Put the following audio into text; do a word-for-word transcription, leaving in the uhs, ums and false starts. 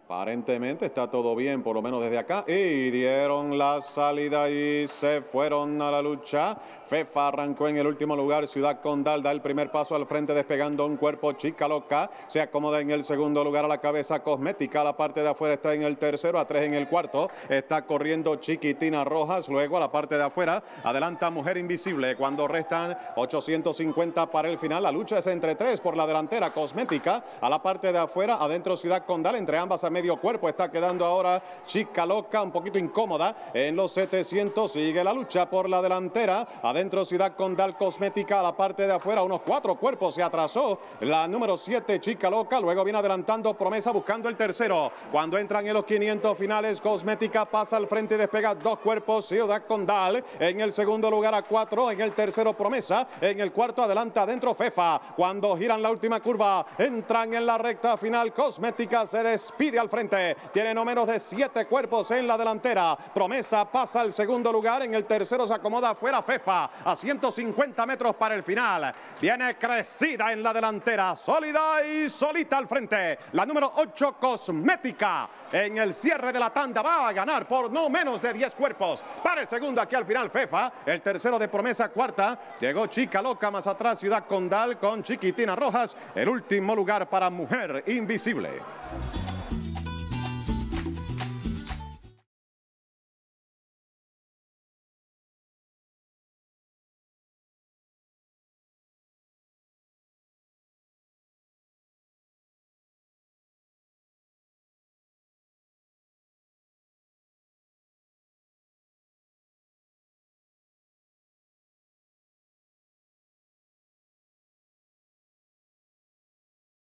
Aparentemente está todo bien, por lo menos desde acá. Y dieron la salida y se fueron a la lucha. Fefa arrancó en el último lugar. Ciudad Condal da el primer paso al frente despegando un cuerpo. Chica Loca se acomoda en el segundo lugar a la cabeza. Cosmética, la parte de afuera está en el tercero. A tres en el cuarto. Está corriendo Chiquitina Rojas. Luego a la parte de afuera adelanta Mujer Invisible. Cuando restan ochocientos cincuenta para el final. La lucha es entre tres por la delantera. Cosmética a la parte de afuera. Adentro Ciudad Condal. Entre ambas a medio cuerpo está quedando ahora Chica Loca, un poquito incómoda en los setecientos. Sigue la lucha por la delantera. Adentro Ciudad Condal, Cosmética a la parte de afuera. Unos cuatro cuerpos se atrasó la número siete, Chica Loca. Luego viene adelantando Promesa buscando el tercero. Cuando entran en los quinientos finales, Cosmética pasa al frente y despega dos cuerpos. Ciudad Condal en el segundo lugar a cuatro. En el tercero Promesa. En el cuarto adelanta adentro Fefa. Cuando giran la última curva, entran en la recta final. Cosmética se despide al frente. Tiene no menos de siete cuerpos en la delantera. Promesa pasa al segundo lugar. En el tercero se acomoda afuera Fefa. A ciento cincuenta metros para el final. Viene crecida en la delantera. Sólida y solita al frente. La número ocho, Cosmética. En el cierre de la tanda va a ganar por no menos de diez cuerpos. Para el segundo aquí al final Fefa. El tercero de Promesa, cuarta. Llegó Chica Loca, más atrás Ciudad Condal con Chiquitina Rojas. El último lugar para Mujer Invisible.